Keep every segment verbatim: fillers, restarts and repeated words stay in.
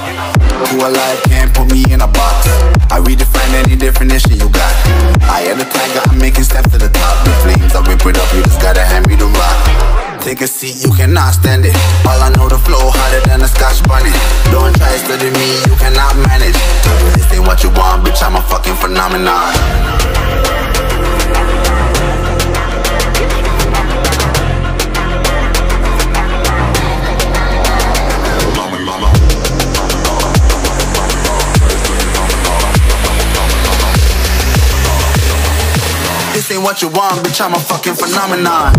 Who alive can't put me in a box. I redefine any definition you got. I am the tiger, I'm making steps to the top. The flames, I whip it up, you just gotta hand me the rock. Take a seat, you cannot stand it. All I know, the flow harder than a Scotch bonnet. Don't try to study me, you cannot manage. This ain't what you want, bitch, I'm a fucking phenomenon. This ain't what you want, bitch, I'm a fucking phenomenon.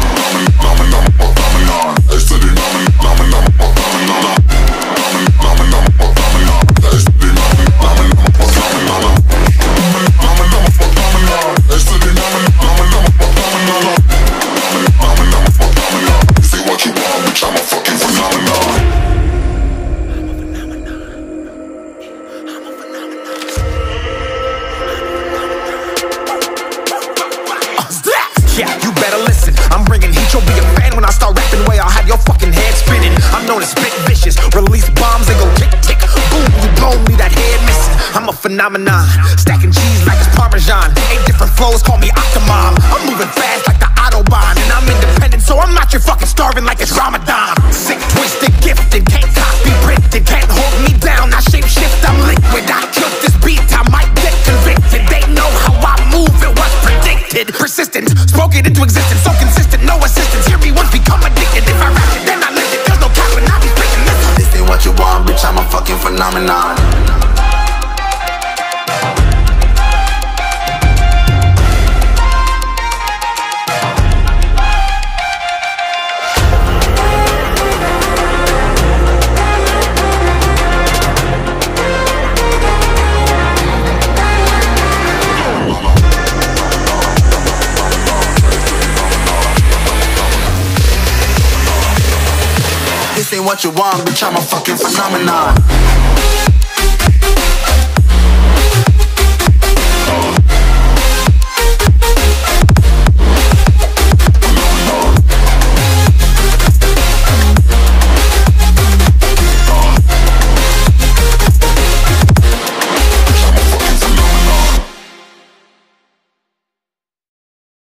Yeah, you better listen. I'm bringing heat, you'll be a fan when I start rapping. Way I'll have your fucking head spinning. I'm known as spit vicious, release bombs and go tick tick boom. You blown me that head missing. I'm a phenomenon, stacking cheese like it's Parmesan. Eight different flows, call me Octomom. I'm moving fast like the Autobahn, and I'm independent, so I'm not your fucking starving like it's Ramadan. Sick, twisted, gifted, can't copy, printed, can't hold me down. I shape shift, I'm liquid. I killed this beat, I might get convicted. They know how I move, it was predicted. Persistent, spoke it into existence, so consistent, no assistance. Hear me once, become addicted. If I rap it, then I live it. There's no cap when I be speaking. Listen. This ain't what you want, bitch, I'm a fucking phenomenon. This ain't what you want, bitch, I'm a fucking phenomenon.